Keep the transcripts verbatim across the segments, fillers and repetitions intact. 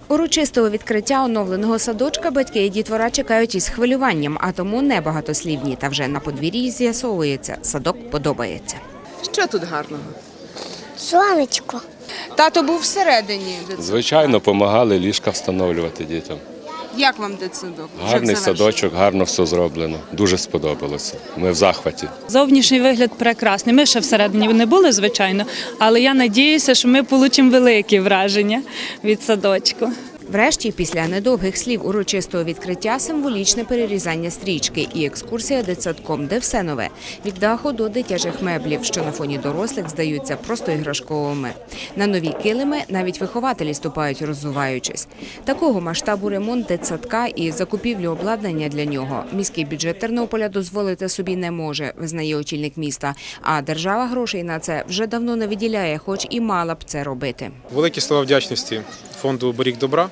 Урочистого відкриття оновленого садочка батьки і дітвора чекають із хвилюванням, а тому небагатослівні. Та вже на подвір'ї з'ясовується – садок подобається. Що тут гарного? Сонечко. Тато був всередині. Звичайно, допомагали ліжка встановлювати дітям. Як вам дитсадок? Гарний садочок, гарно все зроблено. Дуже сподобалося. Ми в захваті. Зовнішній вигляд прекрасний. Ми ще всередині не були, звичайно, але я сподіваюся, що ми отримаємо великі враження від садочку. Врешті, після недовгих слів урочистого відкриття, символічне перерізання стрічки і екскурсія дитсадком, де все нове. Від даху до дитячих меблів, що на фоні дорослих здаються просто іграшковими. На нові килими навіть вихователі ступають, роззуваючись. Такого масштабу ремонт дитсадка і закупівлю обладнання для нього міський бюджет Тернополя дозволити собі не може, визнає очільник міста. А держава грошей на це вже давно не виділяє, хоч і мала б це робити. Великі слова вдячності фонду «Беріг добра».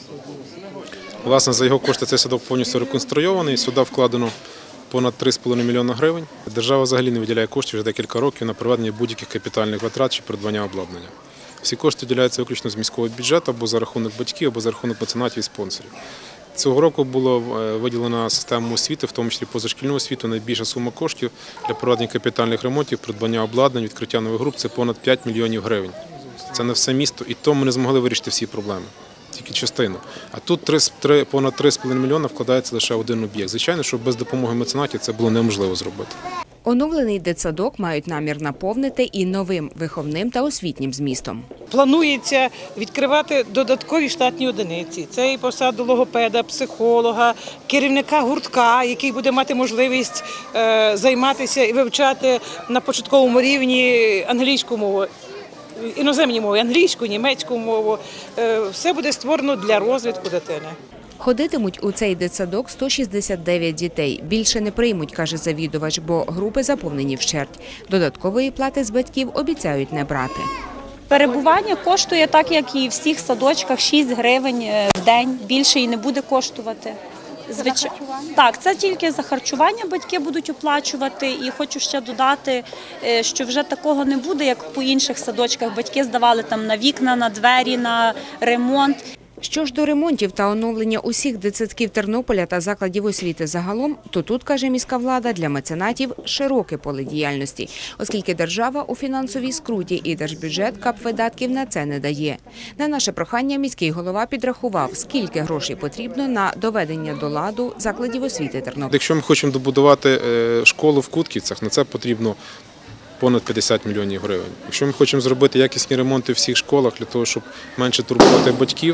Власне, за його кошти цей садок повністю реконструйований, сюди вкладено понад три з половиною мільйона гривень. Держава взагалі не виділяє коштів вже декілька років на проведення будь-яких капітальних витрат чи придбання обладнання. Всі кошти виділяються виключно з міського бюджету або за рахунок батьків, або за рахунок меценатів і спонсорів. Цього року було виділено систему освіти, в тому числі позашкільну освіту, найбільша сума коштів для проведення капітальних ремонтів, придбання обладнань, відкриття нових груп – це понад п'ять мільйонів гривень. Це не все місто, і то ми не змогли вирішити всі проблеми, тільки частину. А тут понад три з половиною мільйона вкладається лише один об'єкт. Звичайно, що без допомоги меценатів це було неможливо зробити. Оновлений дитсадок мають намір наповнити і новим виховним та освітнім змістом. Планується відкривати додаткові штатні одиниці. Це і посаду логопеда, психолога, керівника гуртка, який буде мати можливість займатися і вивчати на початковому рівні англійську мову. Іноземні мови, англійську, німецьку мову. Все буде створено для розвитку дитини. Ходитимуть у цей дитсадок сто шістдесят дев'ять дітей. Більше не приймуть, каже завідувач, бо групи заповнені вщерть. Додаткової плати з батьків обіцяють не брати. Перебування коштує так, як і в всіх садочках, шість гривень в день. Більше і не буде коштувати. Звичайно. Так, це тільки за харчування батьки будуть оплачувати. І хочу ще додати, що вже такого не буде, як по інших садочках. Батьки здавали там на вікна, на двері, на ремонт. Що ж до ремонтів та оновлення усіх дитсадків Тернополя та закладів освіти загалом, то тут, каже міська влада, для меценатів широке поле діяльності, оскільки держава у фінансовій скруті і держбюджет капвидатків на це не дає. На наше прохання міський голова підрахував, скільки грошей потрібно на доведення до ладу закладів освіти Тернополя. Якщо ми хочемо добудувати школу в Кутківцях, на це потрібно понад п'ятдесят мільйонів гривень. Якщо ми хочемо зробити якісні ремонти в всіх школах для того, щоб менше турбувати батьків,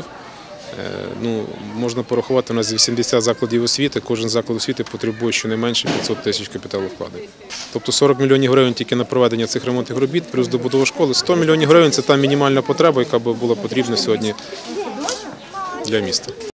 ну, можна порахувати, у нас вісімдесят закладів освіти, кожен заклад освіти потребує щонайменше п'ятсот тисяч капіталовкладень. Тобто сорок мільйонів гривень тільки на проведення цих ремонтних робіт, плюс добудова школи. сто мільйонів гривень – це та мінімальна потреба, яка б була потрібна сьогодні для міста.